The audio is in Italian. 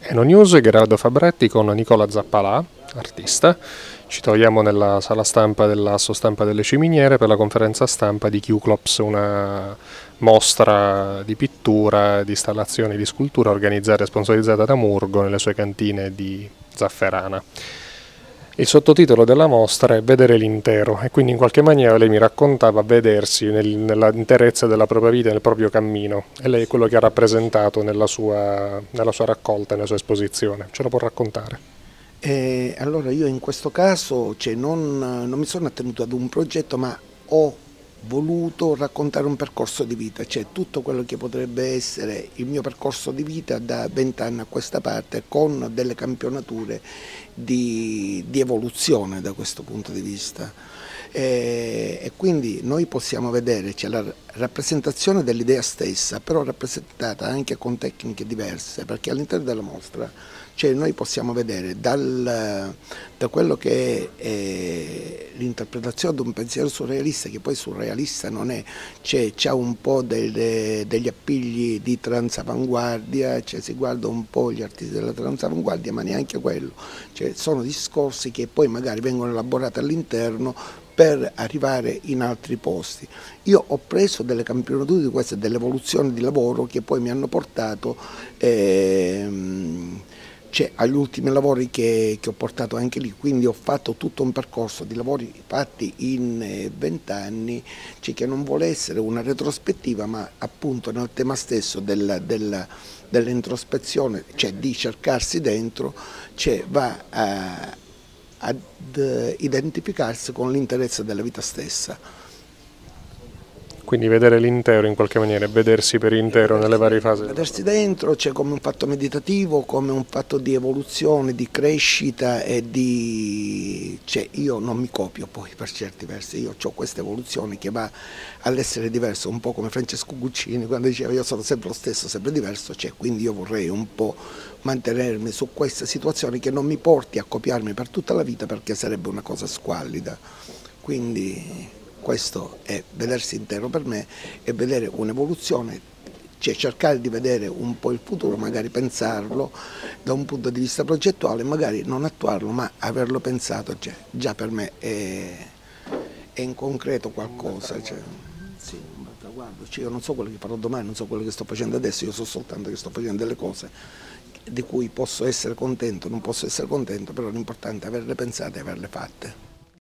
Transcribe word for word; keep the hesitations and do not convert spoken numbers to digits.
Eno News, Gerardo Fabretti con Nicola Zappalà, artista. Ci troviamo nella sala stampa dell'Asso Stampa delle Ciminiere per la conferenza stampa di Q-Clops, una mostra di pittura, di installazioni, di scultura organizzata e sponsorizzata da Murgo nelle sue cantine di Zafferana. Il sottotitolo della mostra è Vedere l'intero e quindi in qualche maniera lei mi raccontava vedersi nel, nell'interezza della propria vita, nel proprio cammino, e lei è quello che ha rappresentato nella sua, nella sua raccolta, nella sua esposizione. Ce lo può raccontare? Eh, allora io in questo caso cioè, non, non mi sono attenuto ad un progetto, ma ho voluto raccontare un percorso di vita, cioè tutto quello che potrebbe essere il mio percorso di vita da vent'anni a questa parte, con delle campionature di, di evoluzione da questo punto di vista. E, e quindi noi possiamo vedere cioè, la rappresentazione dell'idea stessa, però rappresentata anche con tecniche diverse, perché all'interno della mostra cioè, noi possiamo vedere dal, da quello che è, è l'interpretazione di un pensiero surrealista, che poi surrealista non è, c'è un po' delle, degli appigli di transavanguardia, cioè, si guarda un po' gli artisti della transavanguardia, ma neanche quello, cioè, sono discorsi che poi magari vengono elaborati all'interno per arrivare in altri posti. Io ho preso delle campionature di queste, delle evoluzioni di lavoro che poi mi hanno portato ehm, cioè, agli ultimi lavori che, che ho portato anche lì, quindi ho fatto tutto un percorso di lavori fatti in vent'anni, cioè, che non vuole essere una retrospettiva, ma appunto nel tema stesso della, della, dell'introspezione, cioè di cercarsi dentro, cioè, va a ad identificarsi con l'interezza della vita stessa. Quindi vedere l'intero in qualche maniera, vedersi per intero nelle varie fasi. Vedersi dentro c'è come un fatto meditativo, come un fatto di evoluzione, di crescita e di... cioè io non mi copio poi per certi versi, io ho questa evoluzione che va all'essere diverso, un po' come Francesco Guccini quando diceva io sono sempre lo stesso, sempre diverso, cioè, quindi io vorrei un po' mantenermi su questa situazione che non mi porti a copiarmi per tutta la vita, perché sarebbe una cosa squallida. Quindi questo è vedersi intero per me, e vedere un'evoluzione, cioè cercare di vedere un po' il futuro, magari pensarlo da un punto di vista progettuale, magari non attuarlo, ma averlo pensato, cioè, già per me è, è in concreto qualcosa. Cioè, sì, un bel traguardo. Cioè, io non so quello che farò domani, non so quello che sto facendo adesso, io so soltanto che sto facendo delle cose di cui posso essere contento, non posso essere contento, però l'importante è averle pensate e averle fatte.